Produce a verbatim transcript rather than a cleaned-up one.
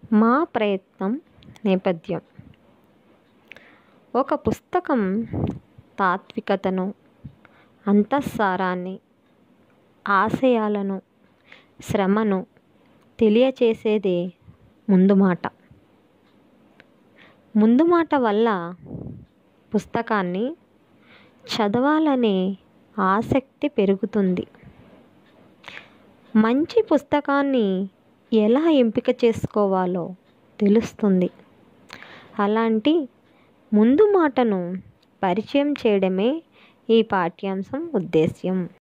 మా ప్రయత్నం నేపథ్యం. ఒక పుస్తకం తాత్వికతను, అంతఃసారాన్ని, ఆశయాలను, శ్రమను తెలియచేసేదే ముందు మాట. ముందు మాట వల్ల పుస్తకాన్ని చదవాలనే ఆసక్తి పెరుగుతుంది. మంచి పుస్తకాన్ని ఎలా ఎంపిక చేసుకోవాలో తెలుస్తుంది. అలాంటి ముందు మాటను పరిచయం చేయడమే ఈ పాఠ్యాంశం ఉద్దేశ్యం.